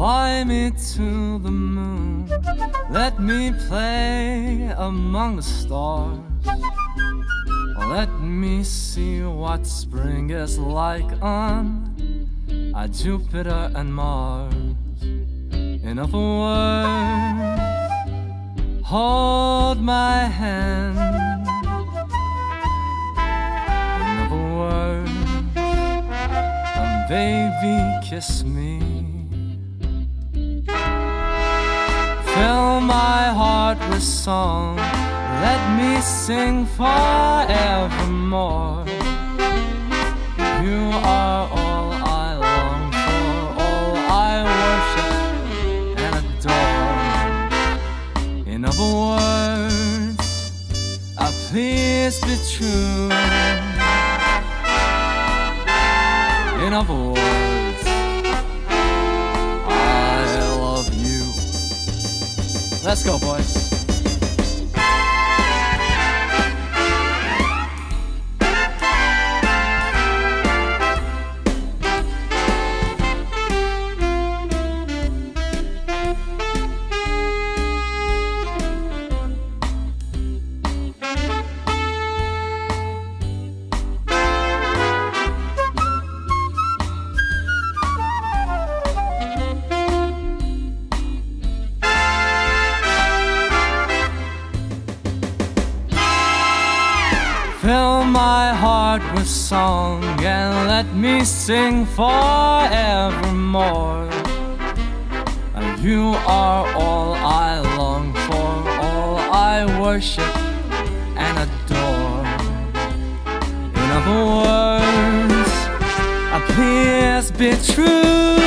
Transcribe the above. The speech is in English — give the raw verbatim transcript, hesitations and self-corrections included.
Fly me to the moon, let me play among the stars. Let me see what spring is like on uh, Jupiter and Mars. In other words, hold my hand. In other words, um, baby, kiss me. Fill my heart with song, let me sing forevermore. You are all I long for, all I worship and adore. In other words, uh, please be true. In other words, I love you. Let's go, boys. Fill my heart with song and let me sing forevermore. You are all I long for, all I worship and adore. In other words, please be true.